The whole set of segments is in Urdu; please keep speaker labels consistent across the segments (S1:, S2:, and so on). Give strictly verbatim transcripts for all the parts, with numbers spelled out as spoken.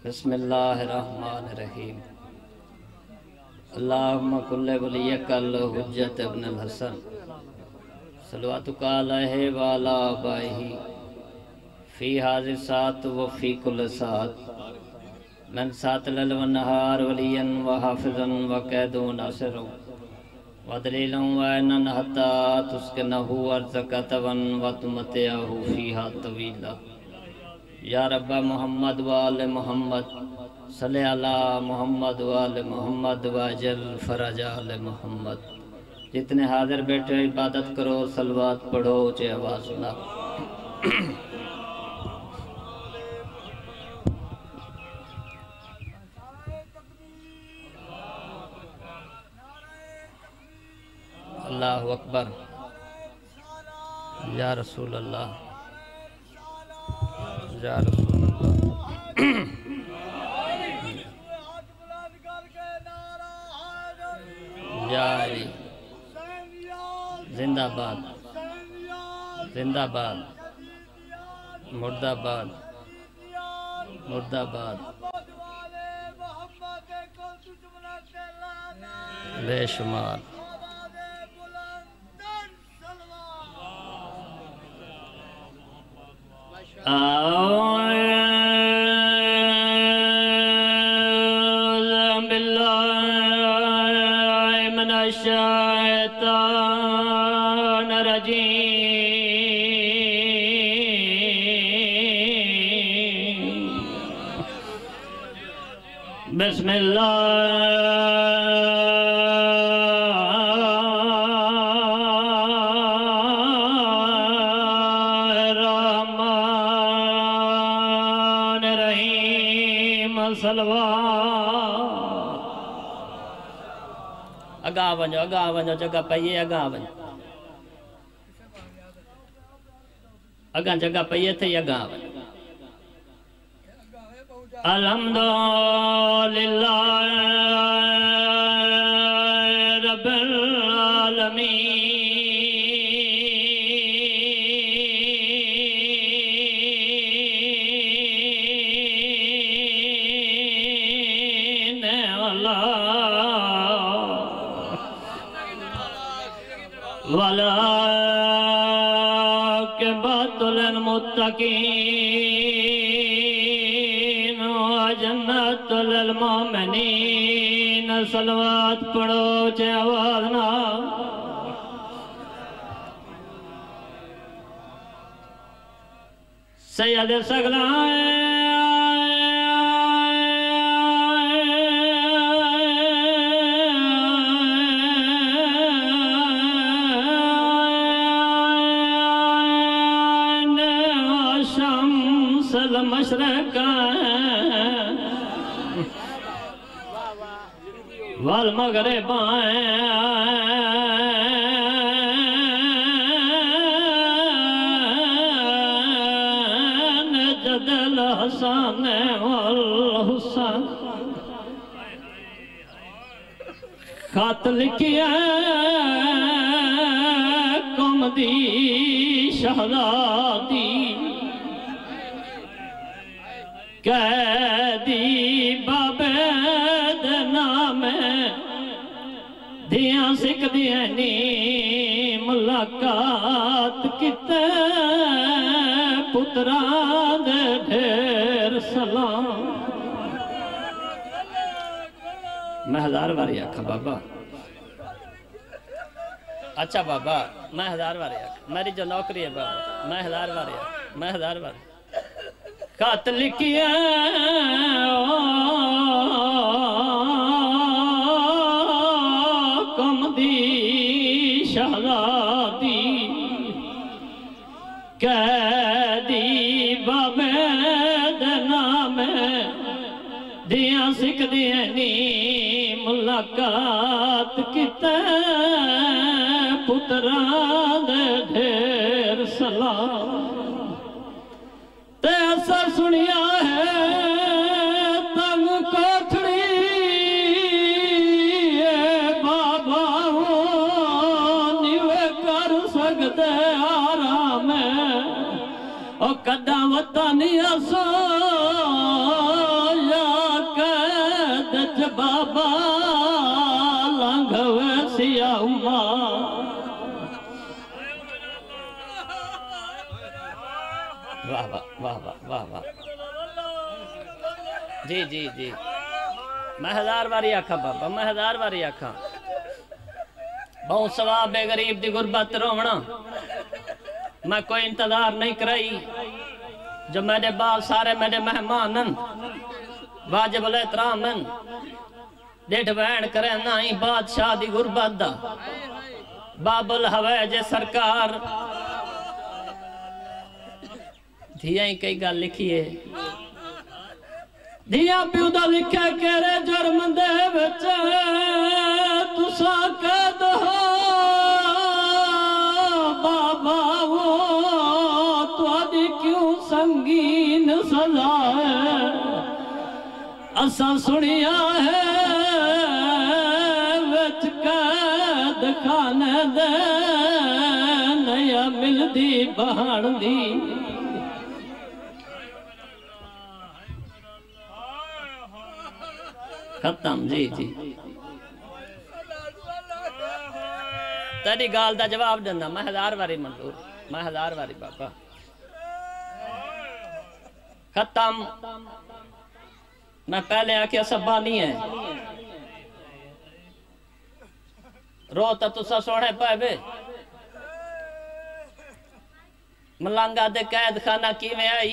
S1: بسم اللہ الرحمن الرحیم اللہم کل ولیک الحجت ابن الحسن صلواتک علیہ وعلا آبائہ فی حاضر سات و فی کل سات من سات لیل و نہار ولیا و حافظا و قید و ناصر و دلیلا و اینن حتی تسکنہو ارزکتون و تمتعہو فیہا طویلا یا رب محمد و آل محمد صلی اللہ محمد و آل محمد و اجل فرج آل محمد. جتنے حاضر بیٹھے عبادت کرو، صلوات پڑھو، اونچی آواز سنا. اللہ اکبر یا رسول اللہ یا رسول اللہ. یا علی زندہ باد زندہ باد مردہ باد مردہ باد بے شمار. أعوذ بالله من الشيطان الرجيم. بسم الله اگاہ ونجو اگاہ ونجو جگہ پئیے اگاہ ونجو اگاہ جگہ پئیے تھے اگاہ ونجو. الحمدللہ رب العالمین والعاقبۃ للمتقین وجنۃ للمؤمنین. صلوات پڑھو چے آواز نہ. سید سگلائیں مشرق والمغرب جد الحسن والحسن. خط لکھیا قوم دی شہزادی قیدی بابید نام دیاں سکھ دیاں نی ملاقات کتے پتران دے ڈھیر سلام. میں ہزار باری آکھا بابا. اچھا بابا میں ہزار باری آکھا میری جو نوکری ہے بابا میں ہزار باری آکھا میں ہزار باری خط لکھیا قوم دی شہزادی قیدی بابید نام دیاں سکھ دیاں نی ملاقات کتے پتران دے ڈھیر سلام. تے اثر سنیا ہے تنگ کوٹھڑی اے بابا نیوے کر سکتے آرام او کدہ وطنی اسو یا بابا لانگھوے سیاہ ماں واہ واہ واہ واہ واہ جی جی جی میں ہزار باری آکھا بابا میں ہزار باری آکھا بہت ثواب بے غریب دی غربت رونا میں کوئی انتظار نہیں کرائی جو میرے بعد سارے میرے مہمانن واجب الاحترامن ڈیٹھ بین کرے نائی بادشاہ دی غربت دا باب الحویج سرکار دھیاں ہی کئی گال لکھی ہے دھیاں پیو دا لکھے کیرے جرم دے بچے تسا قید ہو بابا وہ تو آدھی کیوں سنگین سزا ہے اسا سنیا ہے وچ قید خانے دے نیا مل دی بہن دی ختم جی جی تیری گال دا جواب دینا میں ہزار باری منظور میں ہزار باری بابا ختم میں پہلے آکھیا سبا نہیں ہے رو تا تسا سوڑے پائے بے ملانگا دے قید خانہ کی میں آئی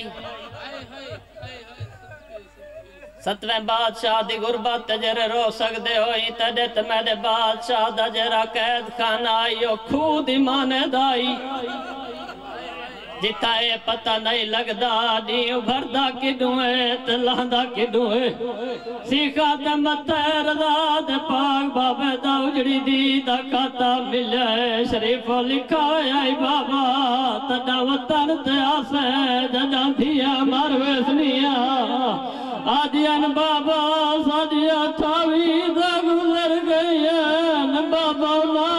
S1: ستویں بادشاہ دی غربت تجرے رو سکدے ہوئی تجھے تمیرے بادشاہ دا جرا قید خانہ آئی او خود ایمانے دائی جتا اے پتہ نہیں لگدا نہیں ابھردا کڈوئے تلاندہ کڈوئے سیکھا تے متے رضا دے پاک بابے دا اجڑی دی دا کھاتا ملے شریف لکھا آئی بابا تڈا وطن تے آسے ججاں دھیا مروے سنیا آدیان بابا سادیا تھاوی دا گزر گئی بابا